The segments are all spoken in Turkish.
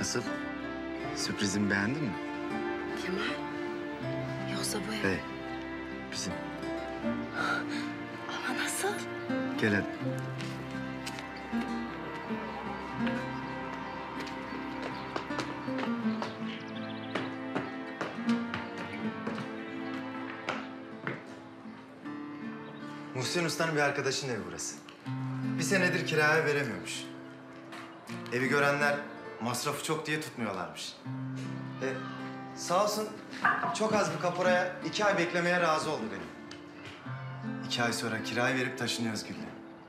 Nasıl? Sürprizimi beğendin mi? Kemal. Yoksa bu ev... Hey, bizim. Ama nasıl? Gel hadi. Muhsin Usta'nın bir arkadaşının evi burası. Bir senedir kiraya veremiyormuş. Evi görenler masrafı çok diye tutmuyorlarmış. Sağ olsun çok az bir kaporaya 2 ay beklemeye razı oldu benim. 2 ay sonra kirayı verip taşınıyoruz Güllü.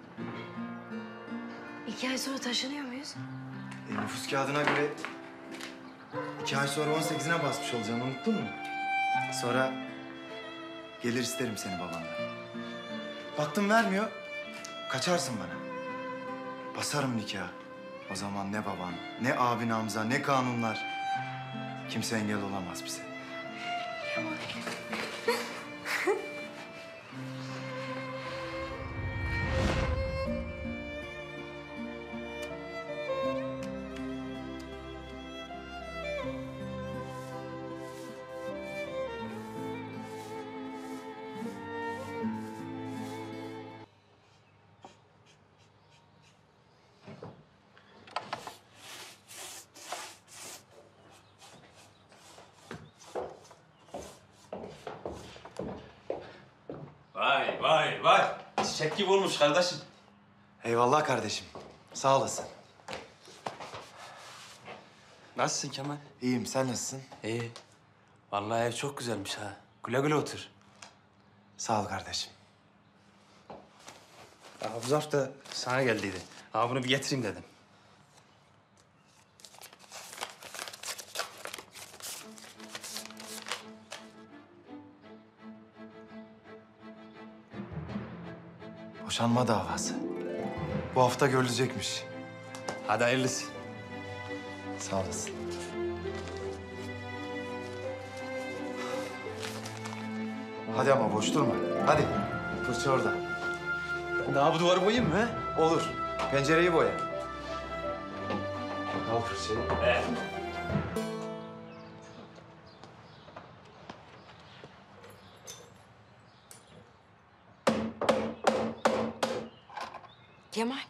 2 ay sonra taşınıyor muyuz? Nüfus kağıdına göre 2 ay sonra 18'ine basmış olacaksın, unuttun mu? Sonra gelir isterim seni babanla. Baktım vermiyor, kaçarsın bana. Basarım nikah. O zaman ne baban, ne abin Hamza, ne kanunlar. Kimse engel olamaz bize. Vay vay vay. Çiçek gibi olmuş kardeşim. Eyvallah kardeşim, sağ olasın. Nasılsın Kemal? İyiyim, sen nasılsın? İyi. Vallahi ev çok güzelmiş ha. Güle güle otur. Sağ ol kardeşim. Ya bu zarf da sana geldiydi. Ha bunu bir getireyim dedim. Boşanma davası. Bu hafta görülecekmiş. Hadi hayırlısı. Sağ olasın. Hadi ama boş durma. Hadi. Fırça orada. Ben daha bu duvarı boyayayım mı he? Olur. Pencereyi boya. Al fırçayı. Kemal.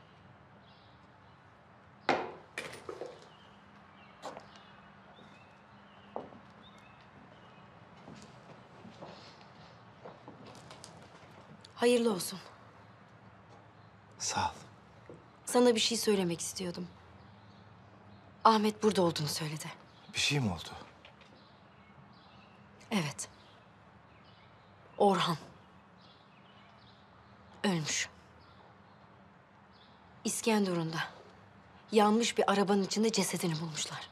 Hayırlı olsun. Sağ ol. Sana bir şey söylemek istiyordum. Ahmet burada olduğunu söyledi. Bir şey mi oldu? Evet. Orhan. Ölmüş. İskenderun'da. Yanmış bir arabanın içinde cesedini bulmuşlar.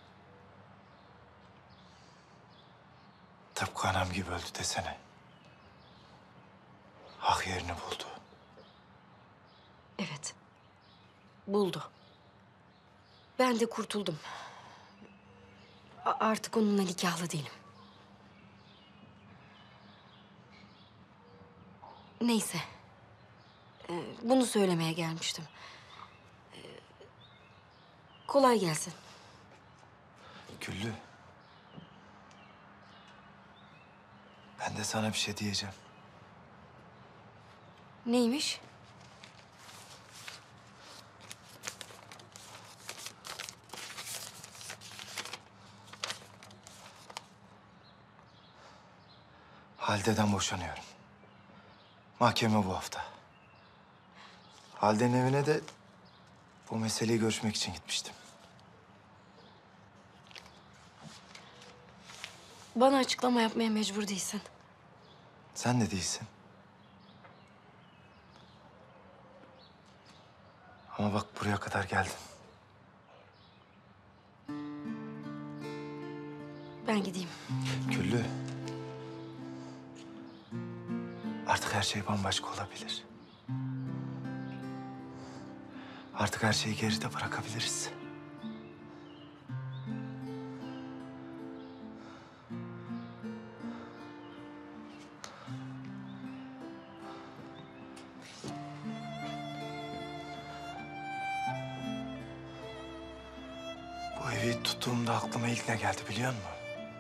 Tıpkı anam gibi öldü desene. Hak yerini buldu. Evet. Buldu. Ben de kurtuldum. Artık onunla nikahlı değilim. Neyse. Bunu söylemeye gelmiştim. Kolay gelsin. Güllü. Ben de sana bir şey diyeceğim. Neymiş? Halide'den boşanıyorum. Mahkeme bu hafta. Halide'nin evine de bu meseleyi görüşmek için gitmiştim. Bana açıklama yapmaya mecbur değilsin. Sen de değilsin. Ama bak buraya kadar geldin. Ben gideyim. Güllü. Artık her şey bambaşka olabilir. Artık her şeyi geride bırakabiliriz. Bu evi İlk tuttuğumda aklıma ilk ne geldi biliyor musun?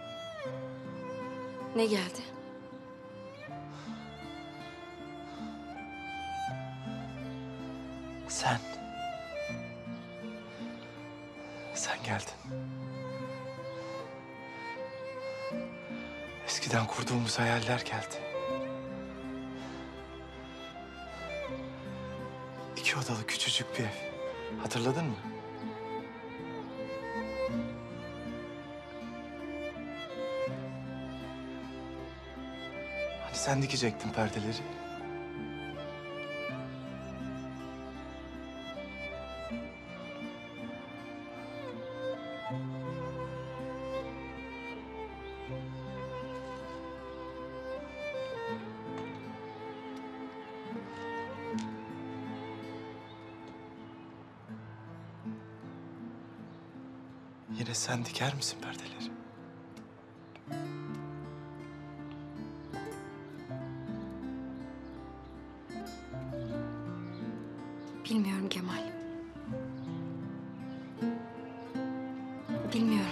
Ne geldi? Sen. Sen geldin. Eskiden kurduğumuz hayaller geldi. İki odalı küçücük bir ev. Hatırladın mı? Hani sen dikecektin perdeleri? Yine sen diker misin perdeleri? Bilmiyorum Kemal. Bilmiyorum.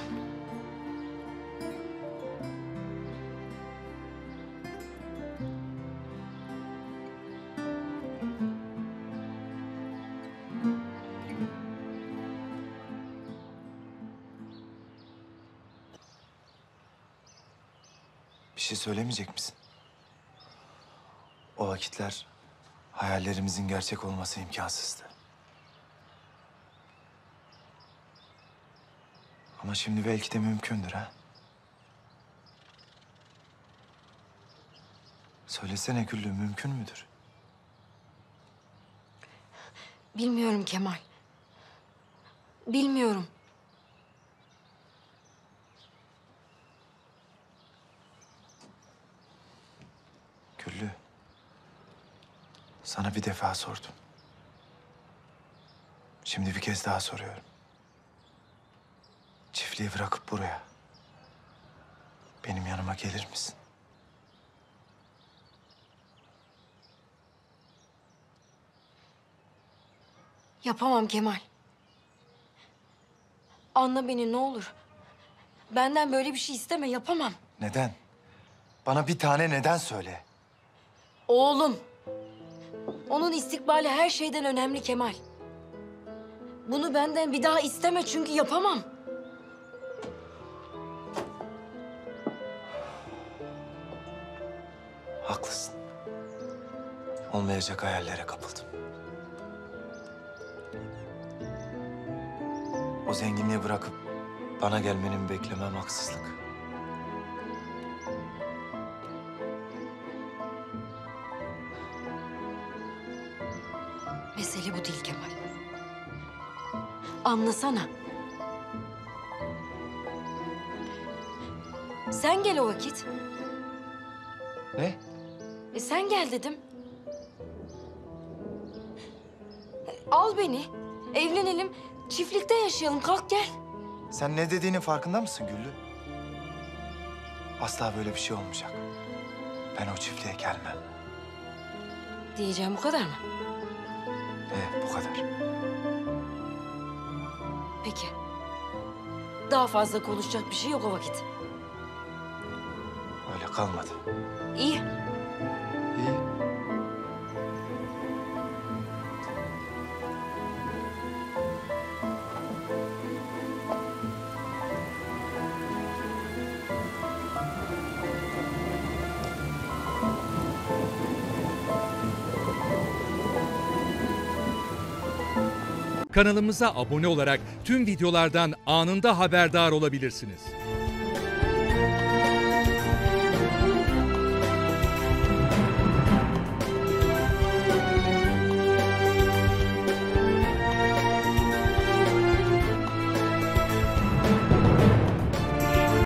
Bir şey söylemeyecek misin? O vakitler hayallerimizin gerçek olması imkansızdı. Ama şimdi belki de mümkündür ha? Söylesene Güllü, mümkün müdür? Bilmiyorum Kemal. Bilmiyorum. Güllü, sana bir defa sordum. Şimdi bir kez daha soruyorum. Çiftliği bırakıp buraya, benim yanıma gelir misin? Yapamam Kemal. Anla beni ne olur. Benden böyle bir şey isteme, yapamam. Neden? Bana bir tane neden söyle. Oğlum. Onun istikbali her şeyden önemli Kemal. Bunu benden bir daha isteme çünkü yapamam. Haklısın. Olmayacak hayallere kapıldım. O zenginliği bırakıp bana gelmeni beklemem haksızlık. Mesele bu değil Kemal. Anlasana. Sen gel o vakit. Ne? Sen gel dedim. Al beni. Evlenelim. Çiftlikte yaşayalım. Kalk gel. Sen ne dediğinin farkında mısın Güllü? Asla böyle bir şey olmayacak. Ben o çiftliğe gelmem. Diyeceğim bu kadar mı? Bu kadar. Peki. Daha fazla konuşacak bir şey yok o vakit. Öyle kalmadı. İyi. İyi. Kanalımıza abone olarak tüm videolardan anında haberdar olabilirsiniz.